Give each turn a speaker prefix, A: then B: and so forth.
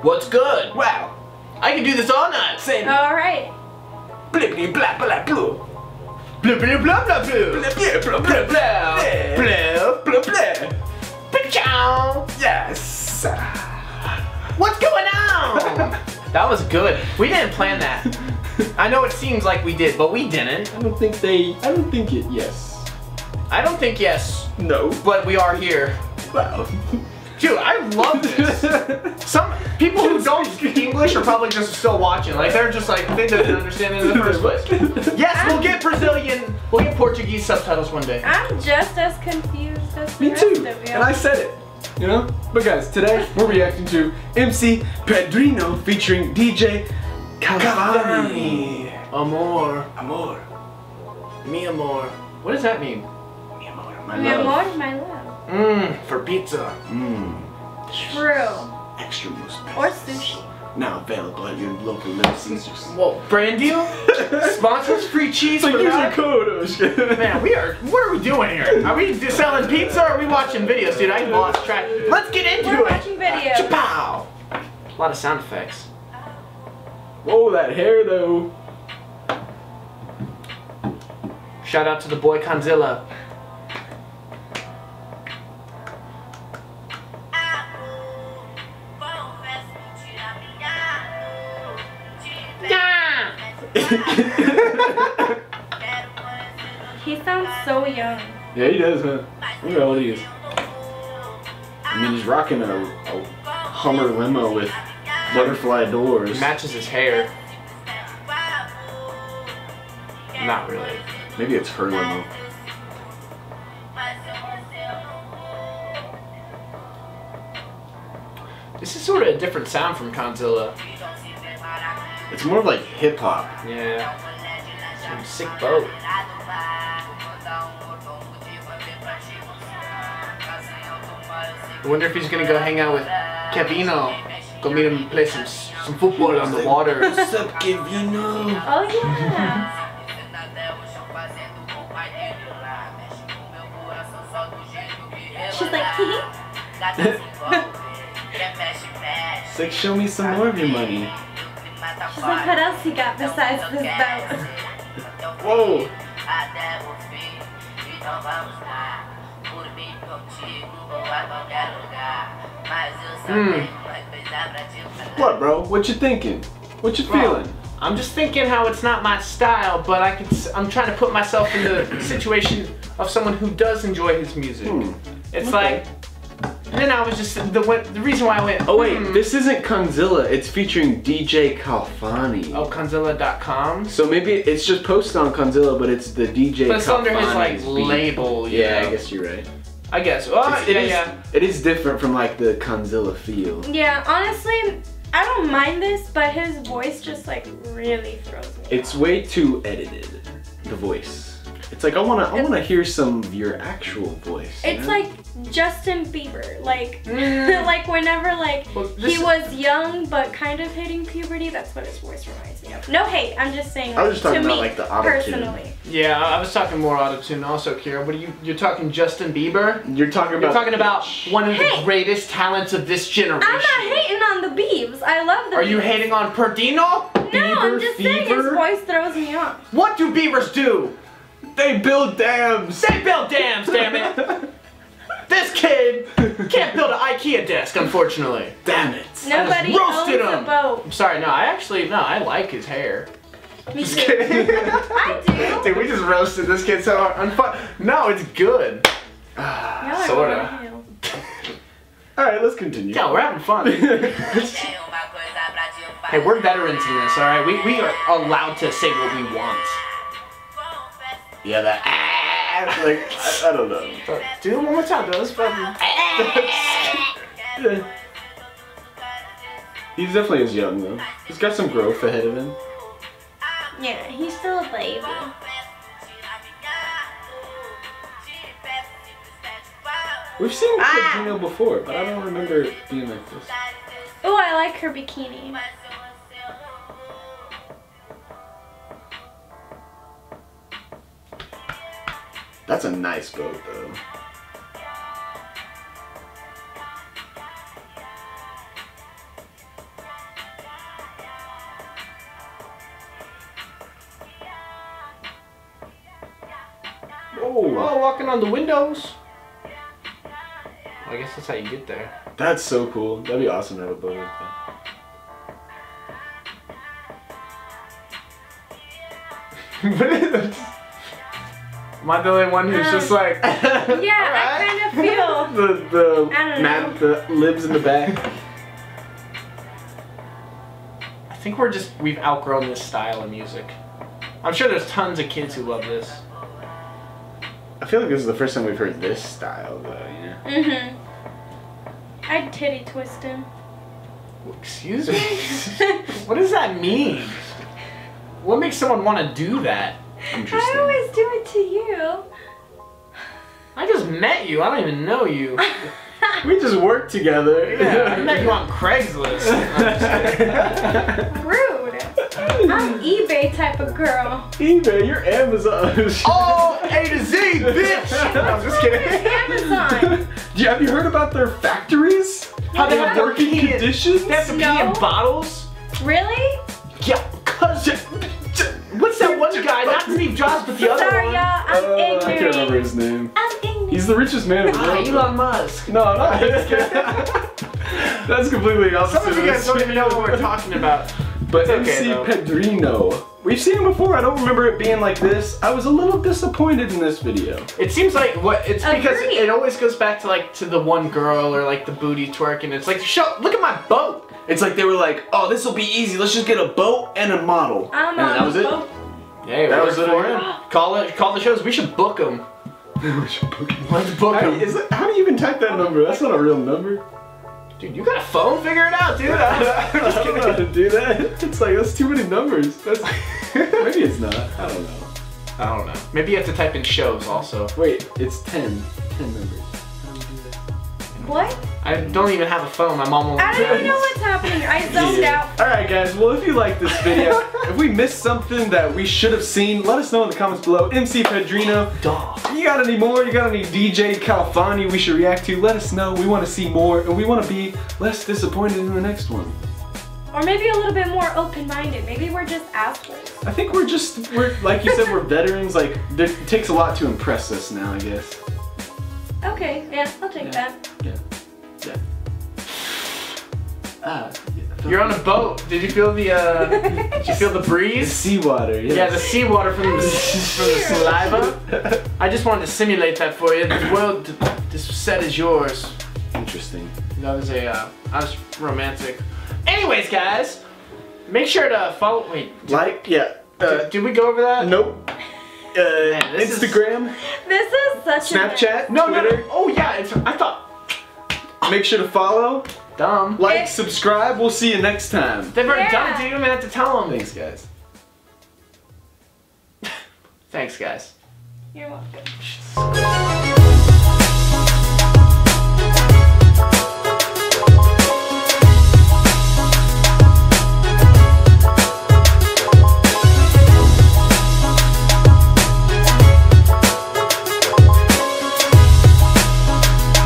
A: What's good?
B: Wow.
A: I can do this all night.
B: Same.
C: All right.
B: Blippity blah blah blue.
A: Blah blah blah blah blah.
B: Blah blah blah blah
A: Blah blah blah. Pichow.
B: Yes.
A: What's going on? That was good. We didn't plan that. I know it seems like we did, but we didn't.
B: I don't think it. Yes.
A: I don't think yes,
B: No.
A: but we are here.
B: Wow.
A: Dude, I love this. Some people who don't speak English are probably just still watching. Like they're just like they didn't understand it in the first place. Yes, we'll get we'll get Portuguese subtitles one day.
C: I'm just as confused as the
B: Me
C: rest
B: too.
C: of you.
B: And I said it. You know? But guys, today we're reacting to MC Pedrino featuring DJ Cavani.
A: Amor,
B: Amor.
A: mi amor. What does that mean?
B: Mi amor, my
C: Mi
B: love.
C: amor, my love.
A: For pizza.
C: True.
B: Extra moose
C: Or
B: peasants.
C: sushi.
B: Now available at your local Little Caesars.
A: Whoa, brand deal? Sponsors free cheese for
B: Use our
A: that?
B: code.
A: Man, what are we doing here? Are we selling pizza or are we watching videos, dude? I lost track. Let's get into
C: We're
A: it.
C: watching videos.
A: Chapow. A lot of sound effects.
B: Whoa, that hair though.
A: Shout out to the boy Conzilla.
C: He sounds so young.
B: Yeah, he does, huh? Look how old he is. I mean, he's rocking a Hummer limo with butterfly doors.
A: Matches his hair. Not really.
B: Maybe it's her limo.
A: This is sort of a different sound from Conzilla.
B: It's more of like hip hop.
A: Yeah. Some sick boat. I wonder if he's gonna go hang out with Kevino. Go meet him and play some football on the water.
B: What's up, Kevino?
C: Oh yeah. She's like,
B: It's like, show me some more of your money.
C: she's like, what else you got besides this belt?
B: Whoa. What, bro? What you thinking? What you feeling?
A: I'm just thinking how it's not my style, but I'm trying to put myself in the situation of someone who does enjoy his music. It's like, and then I was just the reason why I went.
B: Oh wait, this isn't Conzilla. It's featuring DJ Cavani.
A: Oh, Conzilla.com.
B: So maybe it's just posted on Conzilla, but it's the DJ.
A: But it's under his like
B: Cavani's beat.
A: label. You
B: Yeah,
A: know?
B: I guess you're right.
A: I guess. Well,
B: It is different from like the Conzilla feel.
C: Yeah, honestly, I don't mind this, but his voice just like really throws me
B: It's
C: off.
B: way too edited. The voice. It's like I wanna hear some of your actual voice. you
C: It's
B: know?
C: like Justin Bieber, like like whenever
A: Well,
C: he was young but kind of hitting puberty, that's what his voice reminds me of. No hate, I'm just saying.
B: I was just talking
C: to
B: about,
C: me,
B: like, the auto-tune.
C: personally.
A: Yeah, I was talking more autotune also, Kira. What are you're talking Justin Bieber?
B: You're talking about.
A: You're talking about one of the
C: Hey!
A: greatest talents of this generation.
C: I'm not hating on the Biebs. I love the
A: Are you
C: Biebs.
A: hating on Perdino?
C: No, I'm
B: Bieber
C: just saying his
B: fever?
C: voice throws me off.
A: What do beavers do?
B: They build dams.
A: They build dams, damn it! This kid can't build an IKEA desk, unfortunately.
B: Damn it.
C: Nobody owns
A: roasted
C: a
A: him.
C: boat.
A: I'm sorry, no, I like his hair.
C: Me
A: Just
C: too.
A: kidding.
C: I do.
A: Dude, we just roasted this kid so hard. No, it's good.
C: Y'all are
A: Sorta.
C: going to hell.
B: Alright, let's continue.
A: Yeah, we're having fun. Hey, we're veterans in this, alright? We are allowed to say what we want.
B: Yeah, that like I don't know.
A: Do it one more time, though. Let's fucking.
B: He's definitely is young though. He's got some growth ahead of him.
C: Yeah, he's still a baby.
B: We've seen Pedrino before, but I don't remember it being like this.
C: Oh, I like her bikini.
B: That's a nice boat though. Oh,
A: Oh, walking on the windows. Well, I guess that's how you get there.
B: that's so cool. That'd be awesome to have a boat like that.
A: Am I the only one who's just like,
C: Yeah, I kind of feel.
B: The
C: I don't
B: man that lives in the back.
A: I think we've outgrown this style of music. I'm sure there's tons of kids who love this.
B: I feel like this is the first time we've heard this style, though. Yeah.
C: I'd titty twist him.
A: Excuse me? What does that mean? What makes someone want to do that?
B: Interesting.
C: I always do it to you.
A: I just met you. I don't even know you.
B: We just work together.
A: Yeah, I met you on Craigslist.
C: Rude. I'm eBay type of girl.
B: eBay, you're Amazon.
A: All A to Z, bitch! No, I'm just kidding.
C: Amazon.
B: Yeah, have you heard about their factories?
A: How they have
B: working
A: pee in-
B: conditions?
A: They have to pee in bottles?
C: Really?
A: Yeah, cause what's that one guy? Not Steve Jobs, but the other
C: Sorry,
A: one.
C: y'all. I'm ignorant.
B: I can't remember his name.
C: I'm ignorant.
B: He's the richest man in the world.
A: Elon Musk.
B: No, not That's completely opposite.
A: Some of you guys don't even know what we're talking about.
B: But
A: It's okay,
B: MC
A: though.
B: Pedrino. We've seen him before. I don't remember it being like this. I was a little disappointed in this video.
A: It seems like it's because
C: Agreed.
A: it always goes back to the one girl or like the booty twerk, and it's like, look at my boat.
B: It's like they were like, oh, this will be easy. Let's just get a boat and a model.
C: I'm
B: and
C: on
B: that was
C: the
B: it.
C: boat.
A: Hey,
B: That
A: that
B: was
A: was
B: it.
A: for him. Call the shows. We should book them. Let's book
B: How,
A: them.
B: how do you even type that number? That's not a real number.
A: Dude, you got a phone? Figure it out, dude.
B: I don't know how to do that. It's like, that's too many numbers. That's, maybe it's not. I don't know.
A: I don't know. Maybe you have to type in shows also.
B: Wait, it's 10. 10 numbers. How do we do that?
C: What?
A: I don't even have a phone. My mom won't.
C: I don't even know what's happening. I zoned out.
B: Alright guys, well if you like this video, if we missed something that we should have seen, let us know in the comments below. MC Pedrino.
A: Dog.
B: You got any more? You got any DJ Califani we should react to? Let us know. We want to see more and we want to be less disappointed in the next one.
C: Or maybe a little bit more open-minded. Maybe we're just assholes.
B: I think we're like you said, we're veterans. Like, it takes a lot to impress us now, I guess.
C: Okay, yeah, I'll take that.
B: Yeah. Yeah.
A: You're on a boat. Did you feel the Did you feel the breeze?
B: Seawater, yes.
A: Yeah, the seawater from the saliva. I just wanted to simulate that for you. The world, this set is yours.
B: Interesting.
A: That was I was romantic. Anyways, guys, make sure to follow. Wait,
B: Did
A: we go over that?
B: nope.
A: Man, this is-
B: Instagram,
C: This is such
B: Snapchat,
A: No,
B: Twitter.
A: no. Oh yeah, I thought.
B: Make sure to follow,
A: Dumb.
B: like, subscribe. We'll see you next time.
A: They've already
C: Yeah.
A: done it, dude. You don't even have to tell them.
B: Thanks, guys.
A: Thanks, guys.
C: You're welcome.